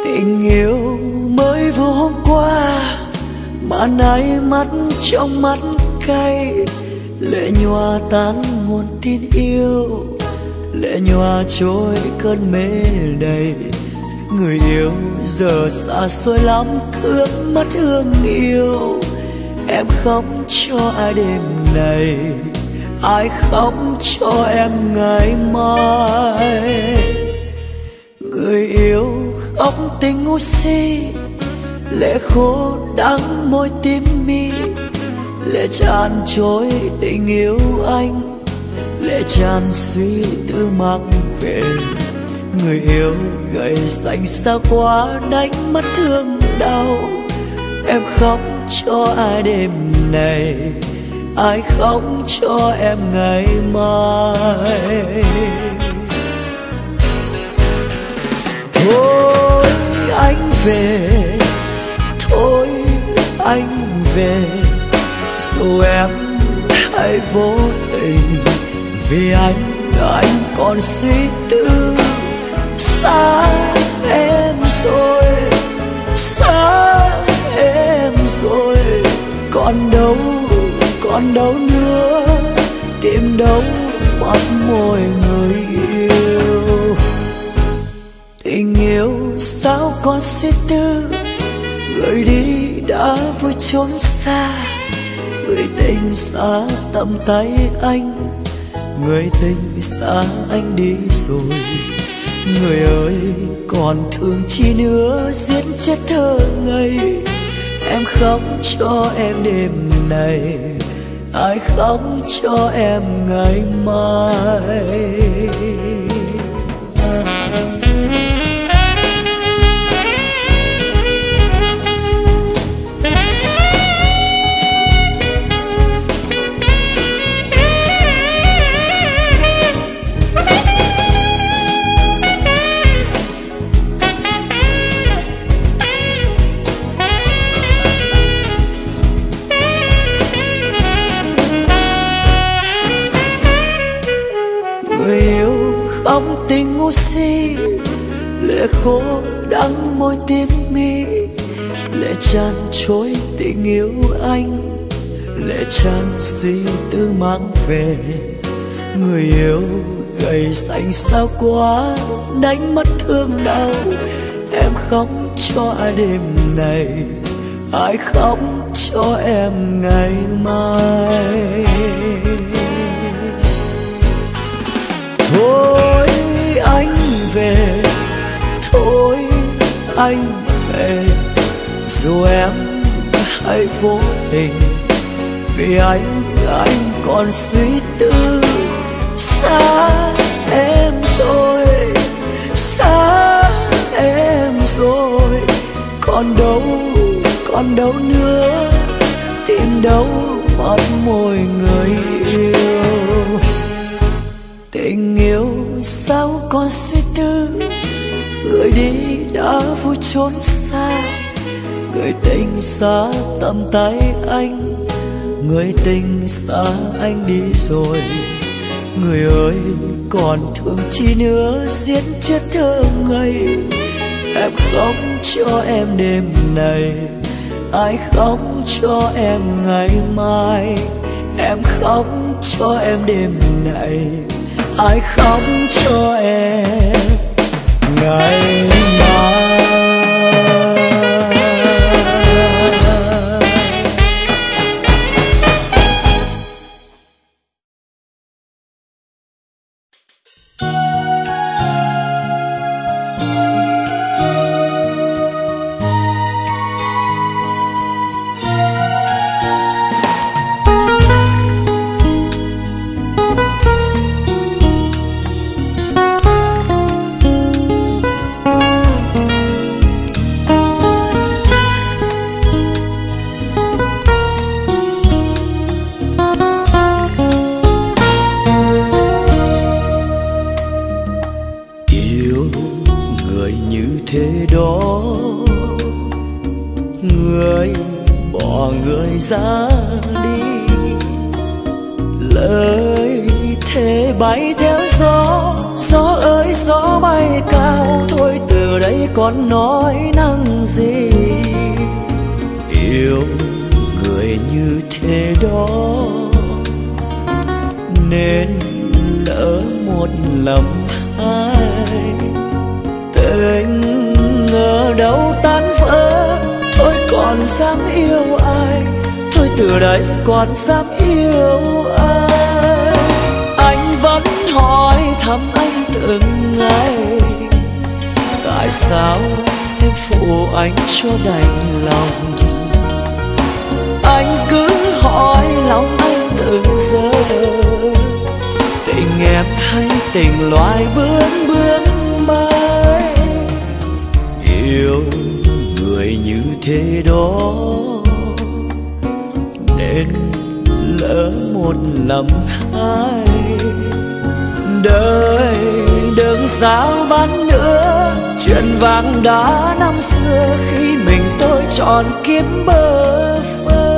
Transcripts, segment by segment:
Tình yêu mới vừa hôm qua mà nay mắt trong mắt cay, lệ nhòa tan nguồn tin yêu, lệ nhòa trôi cơn mê đầy. Người yêu giờ xa xôi lắm, cướp mất hương yêu. Em khóc cho ai đêm này, ai khóc cho em ngày mai. Người yêu khóc tình ngu si, lệ khô đắng môi tím mi, lệ tràn trôi tình yêu anh, lệ tràn suy tư mang về. Người yêu gầy xanh xa quá, đánh mất thương đau. Em khóc cho ai đêm này, ai khóc cho em ngày mai. Thôi anh về, thôi anh về, dù em hay vô tình, vì anh còn suy tư. Xa em rồi, xa em rồi, còn đâu nữa, tìm đâu bắt môi người yêu. Tình yêu sao còn suy tư, người đi đã vui trốn xa. Người tình xa tầm tay anh, người tình xa anh đi rồi. Người ơi còn thương chi nữa, giết chết thơ ngây. Em khóc cho em đêm này, ai khóc cho em ngày mai. Khóc tình ngu si, lệ khô đắng môi tím mi, lệ tràn trôi tình yêu anh, lệ tràn suy tư mang về. Người yêu gầy xanh sao quá, đánh mất thương đau. Em khóc cho ai đêm này, ai khóc cho em ngày mai. Thôi anh về, thôi anh về, dù em hay vô tình, vì anh còn suy tư. Xa em rồi, xa em rồi, còn đâu nữa, tìm đâu bắt môi người yêu. Tình yêu sao còn suy tư, người đi đã vui trốn xa. Người tình xa tầm tay anh, người tình xa anh đi rồi. Người ơi còn thương chi nữa, giết chết thơ ngây. Em khóc cho em đêm này, ai khóc cho em ngày mai. Em khóc cho em đêm này, ai khóc cho em ngày mai. Ra đi lời thề bay theo gió, gió ơi gió bay cao thôi từ từ đấy còn nói năng gì. Yêu người như thế đó nên lỡ một lầm hai. Tình ngờ đâu tan vỡ, thôi còn dám yêu ai, thôi từ đấy còn dám yêu ai. Anh vẫn hỏi thăm anh từng ngày, tại sao em phụ anh cho đành lòng. Anh cứ hỏi lòng anh từng giờ, tình em hay tình loài bướm bướm bay. Yêu người như thế đó nên lỡ một lầm hai. Đời đừng sao bán nữa chuyện vàng đá năm xưa, khi mình tôi chọn kiếm bơ phơ.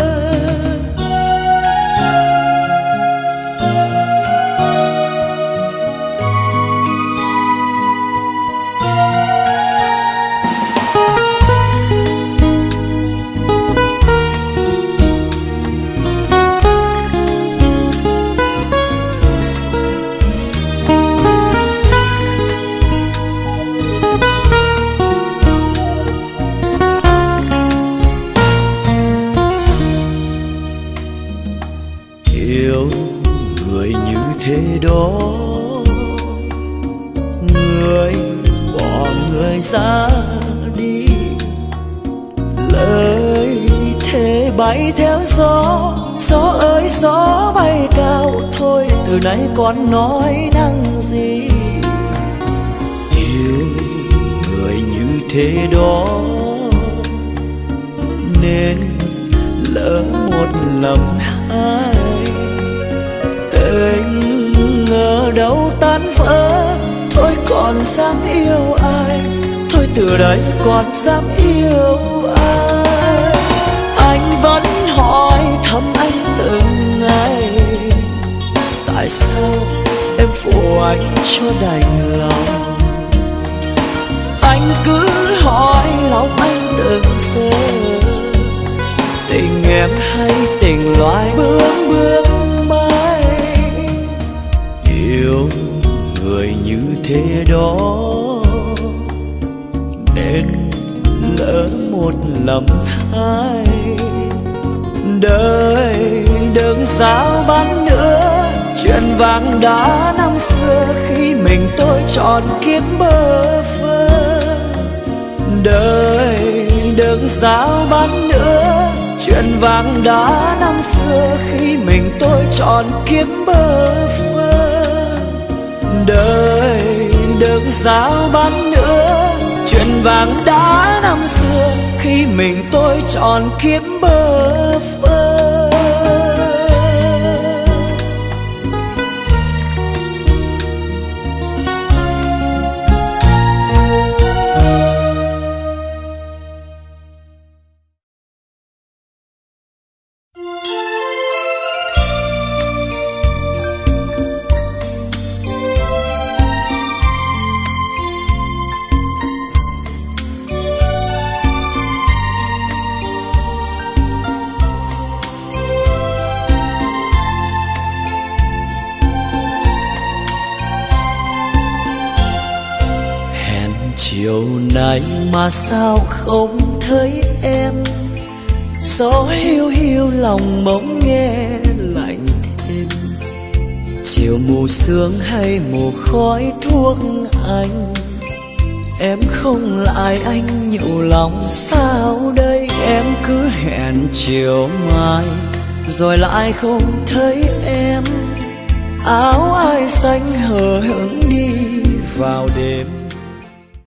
Đó người bỏ người ra đi, lời thề bay theo gió. Gió ơi gió bay cao, thôi từ nay còn nói năng gì. Yêu người như thế đó nên lỡ một lầm hai. Tình ngờ đâu tan vỡ, thôi còn dám yêu ai, thôi từ đấy còn dám yêu ai. Anh vẫn hỏi thăm anh từng ngày, tại sao em phụ anh cho đành lòng. Anh cứ hỏi lòng anh từng giờ, tình em hay tình loài bướm bướm bay. Yêu người như thế đó nên lỡ một lầm hai. Đời đừng sao bán nữa chuyện vàng đá năm xưa, khi mình tôi chọn kiếm bơ phơ. Đời đừng sao bán nữa chuyện vàng đá năm xưa, khi mình tôi chọn kiếm bơ phơ. Đời đừng giao bán nữa chuyện vàng đá năm xưa, khi mình tôi chọn kiếm bơ phơ. Chiều nay mà sao không thấy em, gió hiu hiu lòng bỗng nghe lạnh thêm. Chiều mù sương hay mù khói thuốc anh, em không lại anh nhủ lòng sao đây. Em cứ hẹn chiều mai rồi lại không thấy em, áo ai xanh hờ hững đi vào đêm.